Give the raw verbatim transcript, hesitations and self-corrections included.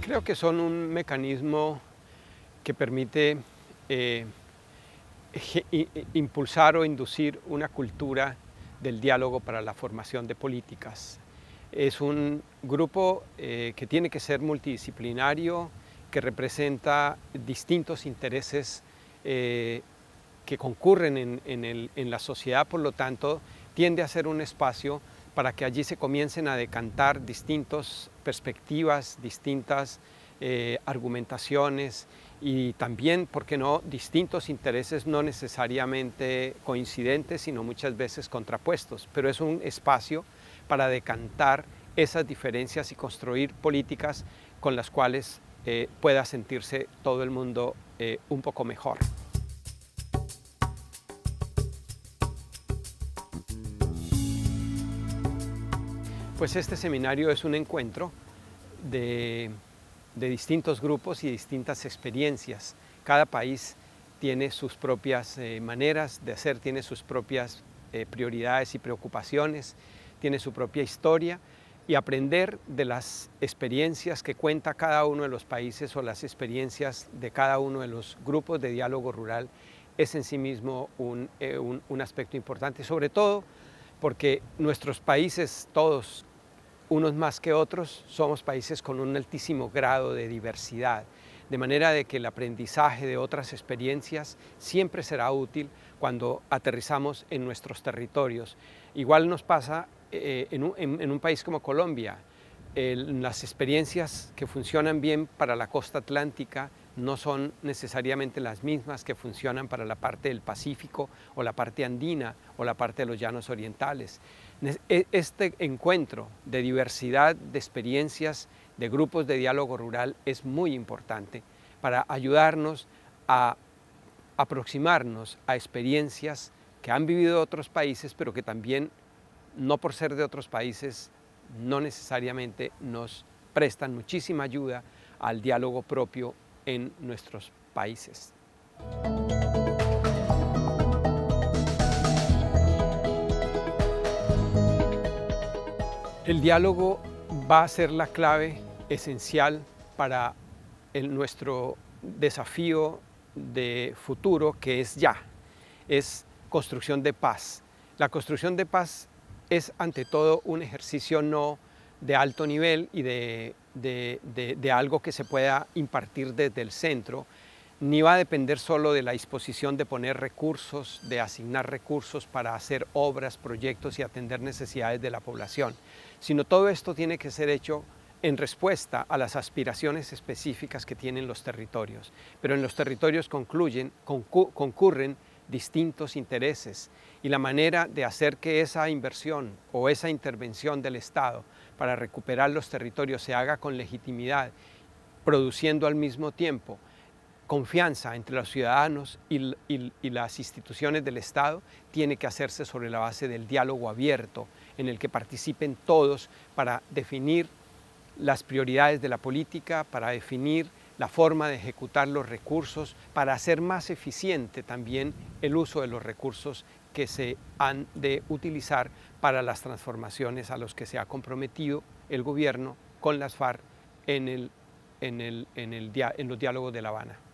Creo que son un mecanismo que permite eh, impulsar o inducir una cultura del diálogo para la formación de políticas. Es un grupo eh, que tiene que ser multidisciplinario, que representa distintos intereses eh, que concurren en, en, el, en la sociedad, por lo tanto, tiende a ser un espacio para que allí se comiencen a decantar distintas perspectivas, distintas eh, argumentaciones y también, ¿por qué no?, distintos intereses no necesariamente coincidentes, sino muchas veces contrapuestos, pero es un espacio para decantar esas diferencias y construir políticas con las cuales eh, pueda sentirse todo el mundo eh, un poco mejor. Pues este seminario es un encuentro de, de distintos grupos y distintas experiencias. Cada país tiene sus propias eh, maneras de hacer, tiene sus propias eh, prioridades y preocupaciones, tiene su propia historia, y aprender de las experiencias que cuenta cada uno de los países o las experiencias de cada uno de los grupos de diálogo rural es en sí mismo un, eh, un, un aspecto importante, sobre todo porque nuestros países todos, unos más que otros, somos países con un altísimo grado de diversidad, de manera de que el aprendizaje de otras experiencias siempre será útil cuando aterrizamos en nuestros territorios. Igual nos pasa eh, en, un, en, en un país como Colombia. Eh, las experiencias que funcionan bien para la costa atlántica no son necesariamente las mismas que funcionan para la parte del Pacífico o la parte andina o la parte de los llanos orientales. Este encuentro de diversidad de experiencias, de grupos de diálogo rural es muy importante para ayudarnos a aproximarnos a experiencias que han vivido otros países, pero que también, no por ser de otros países, no necesariamente nos prestan muchísima ayuda al diálogo propio en nuestros países. El diálogo va a ser la clave esencial para el, nuestro desafío de futuro, que es ya, es construcción de paz. La construcción de paz es ante todo un ejercicio no de alto nivel y de, de, de, de algo que se pueda impartir desde el centro, ni va a depender solo de la disposición de poner recursos, de asignar recursos para hacer obras, proyectos y atender necesidades de la población, sino todo esto tiene que ser hecho en respuesta a las aspiraciones específicas que tienen los territorios. Pero en los territorios concluyen, concu concurren distintos intereses y la manera de hacer que esa inversión o esa intervención del Estado para recuperar los territorios se haga con legitimidad, produciendo al mismo tiempo confianza entre los ciudadanos y, y, y las instituciones del Estado, tiene que hacerse sobre la base del diálogo abierto, en el que participen todos para definir las prioridades de la política, para definir la forma de ejecutar los recursos, para hacer más eficiente también el uso de los recursos que se han de utilizar para las transformaciones a los que se ha comprometido el gobierno con las FARC en, el, en, el, en, el, en los diálogos de La Habana.